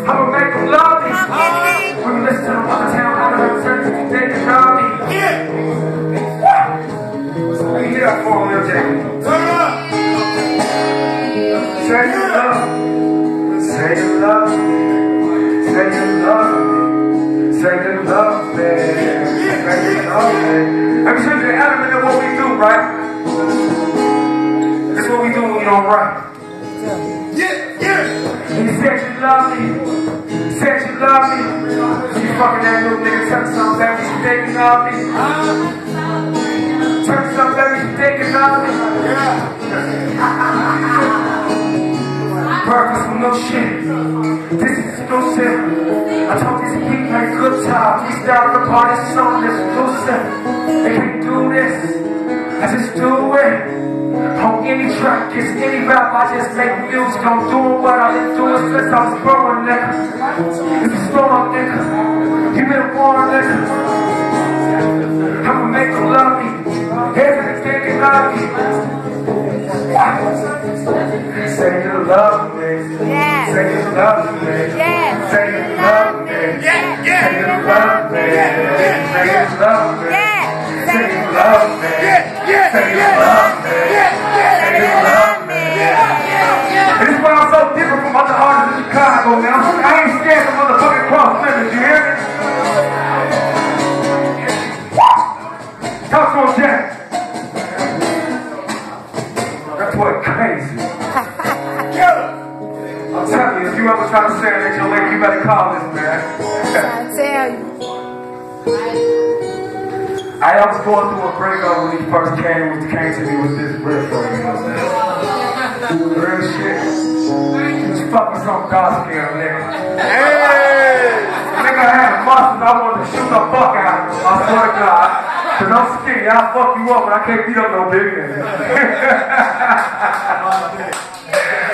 I'ma make them love me. When you listen to the other town, I don't have to they can love me. Let me get up for him, Lil J. Turn up. Say you love me. Say you love me. Say you love me. Say you love me. Say you love me. Let me show you the element of what we do, right? That's what we do when we don't write. You said you love me. Said you love me. You fucking that little nigga. Tell me something, baby. You think you love me? Tell me something, baby. You think you love me? Purpose with no shit. This is no sin. I told these people like good time. These down the party song. This is no sin. They can't do this. I just do it. On any track, it's any rap, I just make music. I'm doing what I've been doing since I was growing, nigga. It's a storm, nigga. You been born, nigga. I'ma make them love me. Everything they love me. Say you love me. Yeah. Say you love me. Yeah. Say you love me. Yeah. Yeah. Say you love me. Yeah. Say you love me. Yeah. Say you love me. Yeah. Yeah. Say you love me. Yeah. Say you love me. Yeah. And this is why I'm so different from other artists in Chicago, man. I ain't scared of motherfucking cross members, you hear me? Talk to him, Jack. That boy crazy. I'm telling you, if you ever try to serenade your lady, you better call this man. I tell you. I was going through a breakup when he first came to me with this riff for you, know what I'm saying? Real shit. He was fucking some gospel, nigga. Hey! Nigga had muscles, I wanted to shoot the fuck out of him, I swear to God. Cause I'm skinny, I'll fuck you up, but I can't beat up no big nigga.